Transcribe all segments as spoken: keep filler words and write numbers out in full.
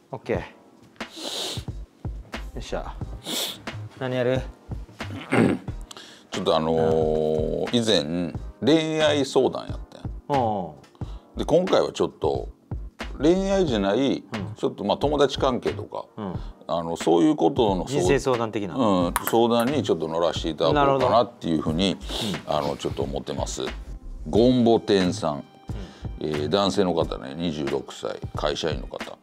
オッケー。よっしゃ。何やる？ ちょっとあのー、以前恋愛相談やったやん。で今回はちょっと恋愛じゃない、うん、ちょっとまあ友達関係とか、うん、あのそういうことの人生相談的な、 うん、相談にちょっと乗らせていただこうかなっていうふうに、うん、あのちょっと思ってます。ゴンボテンさん、うんえー、男性の方ね、にじゅうろくさい、会社員の方、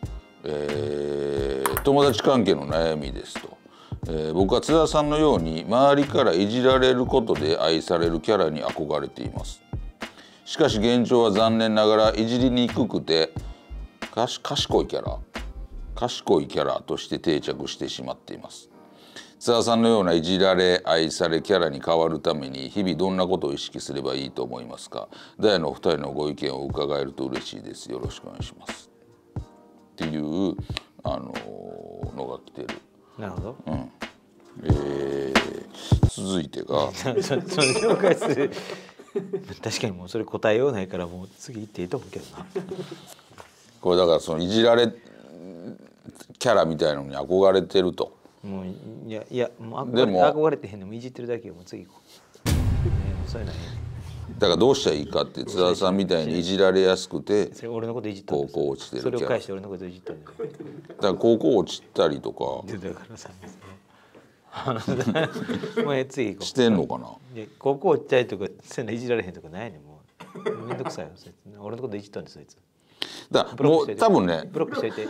えー、友達関係の悩みですと、えー、僕は津田さんのように周りからいじられることで愛されるキャラに憧れています。しかし現状は残念ながらいじりにくくてかし賢いキャラ賢いキャラとして定着してしまっています。津田さんのようないじられ愛されキャラに変わるために日々どんなことを意識すればいいと思いますか。ダイヤのお二人のご意見を伺えると嬉しいです。よろしくお願いしますっていうあのー、のが来てる。 なるほど、 うんえー、続いてがそそ紹介する確かにもうそれ答えようないからもう次行っていいと思うけどな。 これだからそのいじられキャラみたいなのに憧れてると。 もういやいやもう憧れでも憧れてへんのもいじってるだけよ。もう次行こう、ね、もうそういうのはだからどうしたらいいかって津田さんみたいにいじられやすくてそれ俺のこといじったんです。 高校落ちてるキャラ。 それを返して俺のこといじったんだよ。 だから高校落ちたりとかだからさもう次行こう。 してんのかな。 高校落ちたりとかそういうのいじられへんとかないねん。もうめんどくさいよ。俺のこといじったんですそいつ。 だからもう多分ねブロックしといて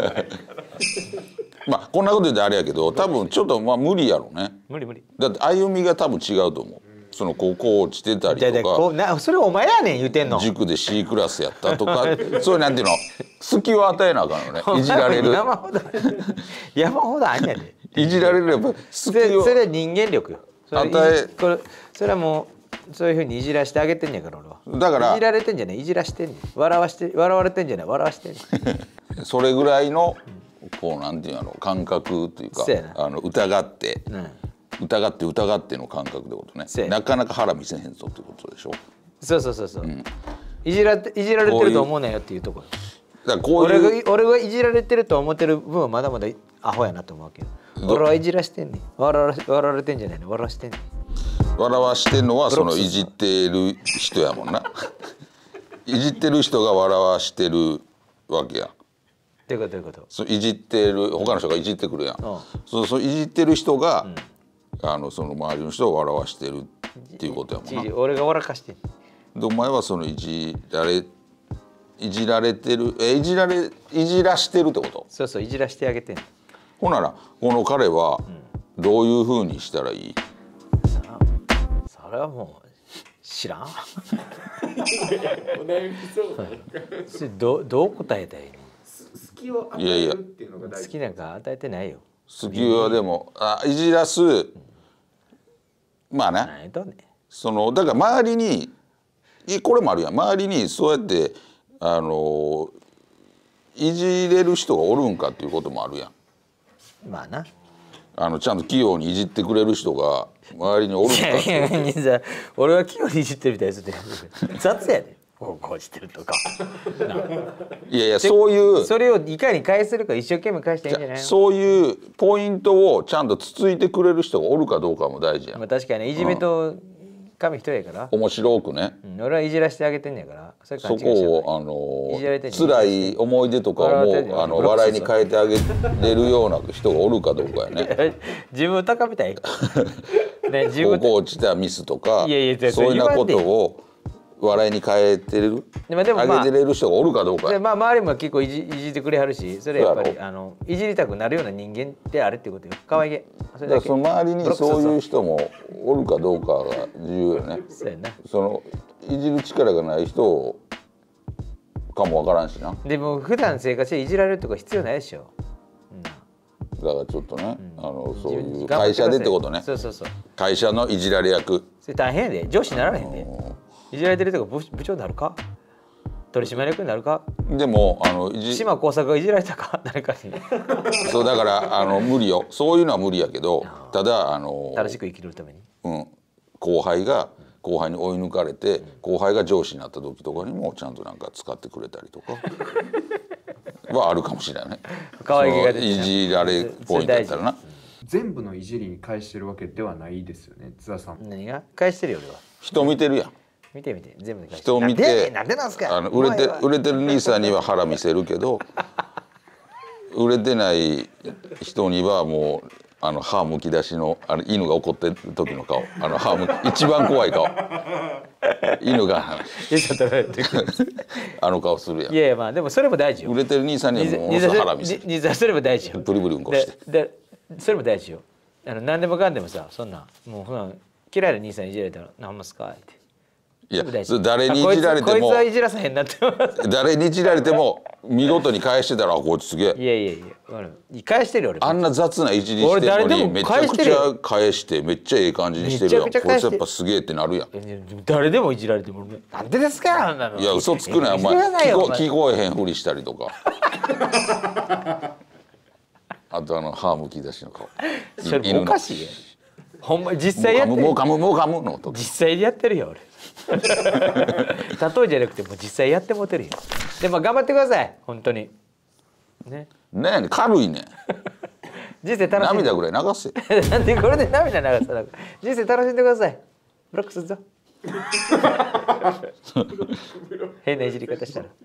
まあこんなこと言ってあれやけど多分ちょっとまあ無理やろね。 無理無理。 だって歩みが多分違うと思う。その高校落ちてたりとかなそれお前やねん言うてんの。 塾で C クラスやったとかそういうなんていうの隙を与えなあかんのね。いじられる山ほど山ほどあんやで。 いじられるやっぱ隙をそれは人間力よ。それ与えこれそれはもうそういうふうにいじらしてあげてんやから俺は。 だからいじられてんじゃないいじらしてんねん。笑わして笑われてんじゃない笑わしてんねんそれぐらいのこうなんていうの感覚というかあの疑って、うん、疑って疑っての感覚ってことね。なかなか腹見せへんぞってことでしょ。 そうそうそうそう、うん、いじらいじられてると思うなよっていうところ。 だからこういう俺が俺がいじられてると思ってる分はまだまだアホやなと思うけど俺はいじらしてんねん。笑わ笑われてんじゃないの笑わしてんねん。 笑わしてんのはそのいじってる人やもんないじってる人が笑わしてるわけやん。 どういうことどういうこと。 そういじってる他の人がいじってくるやん、うん、そうそういじってる人が、うん、あのその周りの人を笑わしてるっていうことやもんな。 俺が笑かしてんでお前はそのいじられいじられてるえいじられいじらしてるってこと。 そうそういじらしてあげてん。 ほならこの彼はどういうふうにしたらいい、 うん、さあそれはもう知らんそれどどう答えたらいいの。 隙を与えるっていうのが大事。 好きなんか与えてないよ。 好きはでもあいじらす、うん、まあねそのだから周りにこれもあるやん。周りにそうやってあのいじれる人がおるんかっていうこともあるやん。 まあなあのちゃんと器用にいじってくれる人が周りにおるんかっていう。 いやいや俺は器用にいじってるみたいですって雑やでこうしてるとかいやいやそういうそれをいかに返せるか一生懸命返していいんじゃないの。 そういうポイントをちゃんとつついてくれる人がおるかどうかも大事やん。 まあ確かにいじめと紙一重やから、 うん、面白くね、 うん、俺はいじらしてあげてんねやからそ, そこをあの辛い思い出とかをもうあの笑いに変えてあげれるような人がおるかどうかやね自分を高めたい、 ね、自分高校落ちたミスとかそういうなことを笑いに変えてる、まあでもまあ、上げてれる人がおるかどうか。 で、まあ、周りも結構いじ、いじってくれはるしそれやっぱりあのいじりたくなるような人間であるっていうことよ。可愛げそれだけ。 だからその周りにそういう人もおるかどうかが重要よね。 そうやな。 そのいじる力がない人かもわからんしな。 でも普段生活でいじられるとか必要ないでしょ、うん、だからちょっとね、うん、あのそういう会社でってことね。 そうそうそう会社のいじられ役それ大変やで。上司にならへんで。いじられてるとか 部, 部長になるか取締役になるか。 でもあの島耕作がいじられたか誰かにそうだからあの無理よ。そういうのは無理やけどただあの正しく生きるために、 うん、後輩が後輩に追い抜かれて、うん、後輩が上司になった時とかにもちゃんとなんか使ってくれたりとかはあるかもしれないね。 可愛げが出ていじられポイントだったらな。 全部のいじりに返してるわけではないですよね、津田さん。 何が返してるよ俺は。 人見てるやん。 見て見て全部で返して人を見てなんでなんすか。 あの売れて売れてる兄さんには腹見せるけど売れてない人にはもうあの歯むき出しのあの犬が怒ってる時の顔、あの歯む一番怖い顔犬があの顔するやん。 いやいやまあでもそれも大事よ。 売れてる兄さんにはもうものすごい腹見せる。 兄さんそれも大事よ。 ブリブリうんこしてででそれも大事よ。あの何でもかんでもさそんなもう普段嫌いな兄さんいじられたら何ますかって。 いやそれ誰にいじられてもこいつはいじらさへんなって誰にいじられても見事に返してたらあこいつすげえ。 いやいやいや返してるよ俺。 あんな雑ないじりしてるのにめちゃくちゃ返してめっちゃええ感じにしてるやん。こいつやっぱすげえってなるやん。 誰でもいじられてもなんでですかあんなの。 いや嘘つくなよお前。聞こ聞こえへんふりしたりとかあとあの歯むき出しの顔。 それもおかしいやん。ほんま実際やってる。 もう噛むもう噛むのと実際やってるよ俺例えじゃなくてもう実際やってもてるよ。でも頑張ってください本当にね。 ねえ軽いねん人生楽しんで涙ぐらい流せなんでこれで涙流さな人生楽しんでください。ブロックするぞ変ないじり方したら。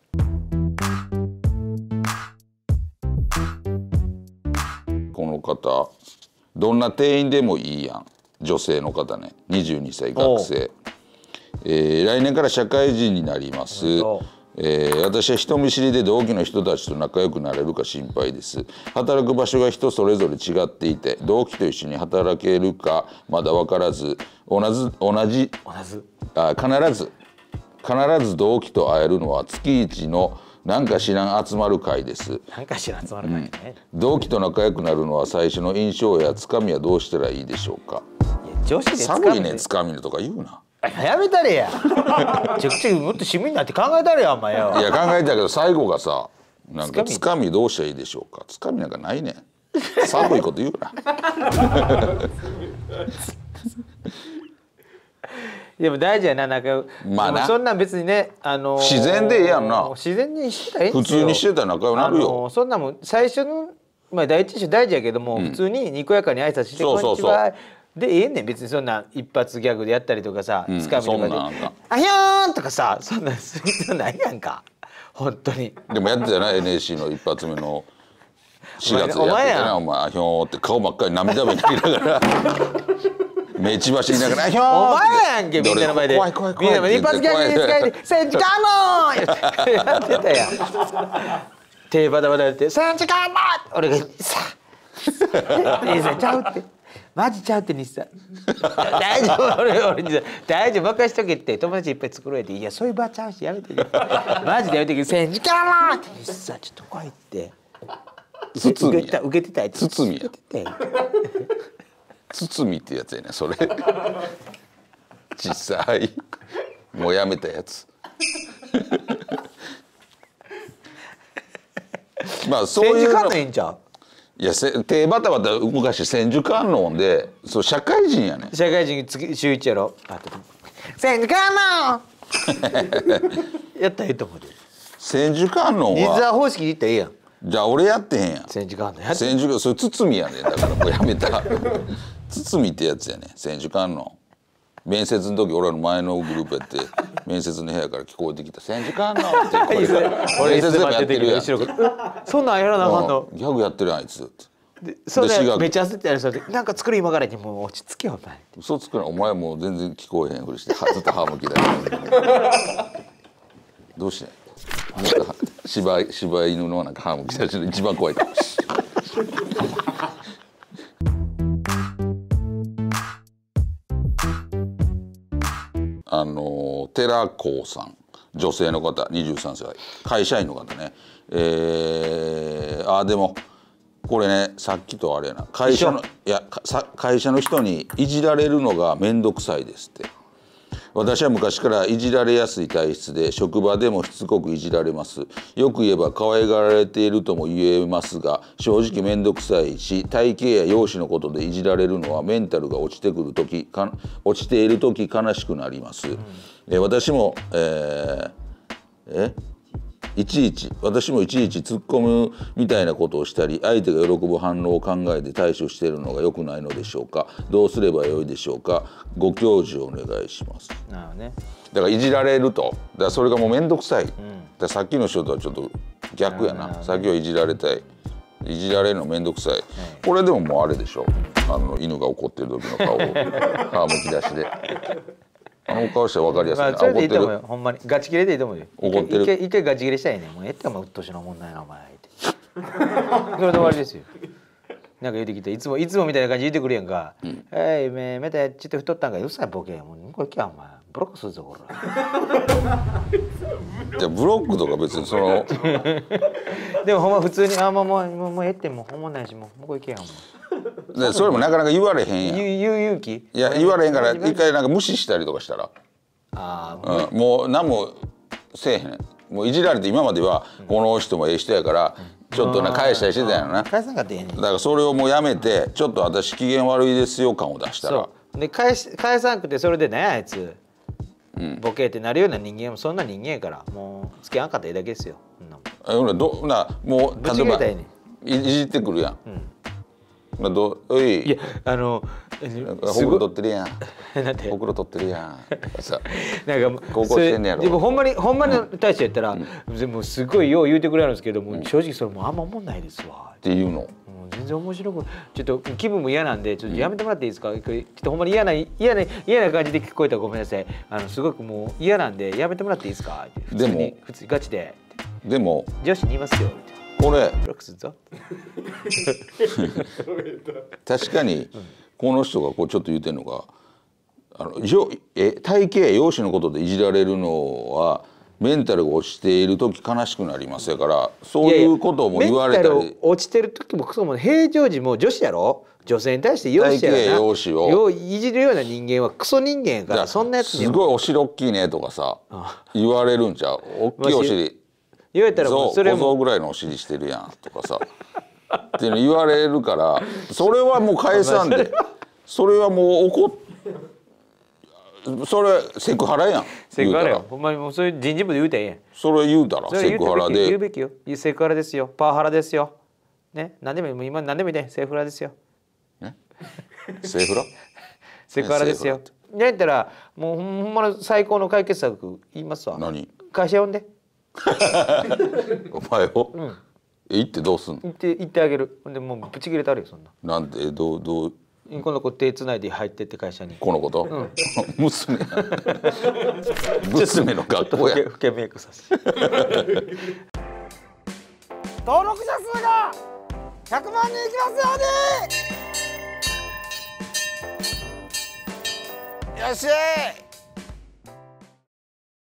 この方どんな店員でもいいやん。女性の方ねにじゅうにさい学生、えー、来年から社会人になります、えー、私は人見知りで同期の人たちと仲良くなれるか心配です。働く場所が人それぞれ違っていて同期と一緒に働けるかまだ分からず同じ同じあ必ず必ず同期と会えるのは月一のなんか知らん集まる会です。 なんか知らん集まる会ね、 うん、同期と仲良くなるのは最初の印象やつかみはどうしたらいいでしょうか。 女子で寒いねつかみのとか言うな。 やめたれやちょくちょくもっと趣味になって考えたれやお前よ。 いや考えたけど最後がさなんかつかみどうしたらいいでしょうか。つかみなんかないねん。寒いこと言うなでも大事やななんか、まあなそんなん別にね、あのー、 自然でええやんな。 自然にしてたらええんですよ。 普通にしてたら仲良くなるよ、 あのー、そんなもん最初のまあ第一印象大事やけども、うん、普通ににこやかに挨拶してこんにちはでええねん。別にそんな一発ギャグでやったりとかさ、うん、つかみとかであひょーんとかさそんなんする必要ないやんか本当に。 でもやってたな エヌエーシー の一発目のしがつでやってたなお前あひょーって顔真っ赤に涙目になりながら目血走りながら「ひょー」 お前やんけみんなの前で怖い怖い怖いみんな一発ギャグに使えて「戦時カモン!」やってたやん。手バタバタやって「戦時カモン!」俺が「さあいいぜちゃうってマジちゃうって西さん大丈夫俺俺に大丈夫任しとけって友達いっぱい作ろうっていやそういう場ちゃうしやめてけマジでやめてけ戦時カモン!」って西さんちょっと怖いって包みや受けてたい包みや包みってやつやねそれ実際もうやめたやつまあそういうのいいんちゃう。 いや手バタバタ昔千手観音でそう社会人やね社会人次週一やろ千手観音やったらいいと思うで。 千手観音は水沢方式で言ったらええやん。 じゃあ俺やってへんやん。 千手観音やって千手それ包みやねんだからもうやめた包みってやつやねん千手観音。面接の時俺らの前のグループやって面接の部屋から聞こえてきた千手観音って声が面接でもやってるやんそんなんやらなあかんのギャグやってるあいつってそれでめっちゃ焦ってやる人でなんか作る今からにもう落ち着けよお前。 嘘つくなお前もう全然聞こえへんふりしてずっと歯むきだよどうしてなんか柴柴犬のなんか歯むき出しの一番怖いからあの寺子さん女性の方にじゅうさんさい会社員の方ねえー、あでもこれねさっきとあれやな会社のいや会社の人にいじられるのが面倒くさいですって。私は昔からいじられやすい体質で職場でもしつこくいじられます。よく言えば可愛がられているとも言えますが正直面倒くさいし体型や容姿のことでいじられるのはメンタルが落ちてくる時か落ちている時悲しくなります。うん、え私も、えー、えいちいち私もいちいち突っ込むみたいなことをしたり相手が喜ぶ反応を考えて対処しているのが良くないのでしょうか。どうすればよいでしょうか。ご教授お願いします。 なるほどね。 だからいじられるとだからそれがもう面倒くさい、うん、だからさっきの人とはちょっと逆やな、ね、さっきはいじられたいいじられるの面倒くさい、はい、これでももうあれでしょ、あの犬が怒ってる時の顔を皮むき出しであの顔して分かりやすいな、 まあ、それでいいと思うよ。ほんまにガチ切れでいいと思うよ。 怒ってる一回一回ガチ切れしたいね。もうええってお前うっとうしのもんないなお前ってそれで終わりですよ。なんか言うてきていつもいつもみたいな感じで言ってくるやんか。うん、えいめめたちょっと太ったんかうっさいボケもうこれきゃお前ブロックするぞこれ。 じゃブロックとか別にそのでもほんま普通にあもうもうもうもうええってもうほんまないしもうもうこれきゃお前。 でそれもなかなか言われへんやん。 言う勇気？ いや言われへんから一回なんか無視したりとかしたら、あ、うん、もう何もせえへん。もういじられて今まではこの人もええ人やからちょっとな返したりしてたんやろな。 返さんかってええねん。 だからそれをもうやめてちょっと私機嫌悪いですよ感を出したら。 そうで返し返さんくてそれでねあいつ、うん、ボケってなるような人間もそんな人間やからもう付き合わんかったらええだけですよ。 ほなどなもう例えばいじってくるやん。うんまあ、どおいいやあのほくろ取ってるやんなんてほくろ取ってるやんさなんか高校してんねやろ。 でもほんまにほんまに対してやったら、うん、でもすごいよう言うてくれるんですけども、うん、正直それもうあんま思んないですわっていうの。 もう全然面白くちょっと気分も嫌なんでちょっとやめてもらっていいですか、うん、ちょっとほんまに嫌な嫌な嫌な感じで聞こえたらごめんなさい。あのすごくもう嫌なんでやめてもらっていいですかって普通に普通にガチででも女子に言いますよってこれブロックするぞ確かにこの人がこうちょっと言ってるのがあのえ体型容姿のことでいじられるのはメンタルが落ちている時悲しくなりますやからそういうことも言われたり。いやいやメンタル落ちてる時もクソも平常時も女子やろ。女性に対して容姿やな容姿をいじるような人間はクソ人間やからそんなやつにすごいお尻大きいねとかさ言われるんちゃう。大きいお尻言われたらもうそれも小僧ぐらいのお尻してるやんとかさっていうの言われるからそれはもう返さんでそれはもう怒っそれセクハラやん。 セクハラよほんまにもうそういう人事部で言うたらええやん。 それ言うたらセクハラで言うべきよ。セクハラですよパワハラですよね。何でも今何でもいいねセクハラですよ。 ねセフラセクハラですよ。やったらもうほんまの最高の解決策言いますわ。 何会社呼んでお前を、うん、え行ってどうすんの。 行って行ってあげる。でもうブチ切れてあるよそんな。 なんでどうどうこの子手つないで入ってって会社にこの子と、うん、娘娘の学校や老けメイクさせ登録者数がひゃくまんにんいきますようによっしゃー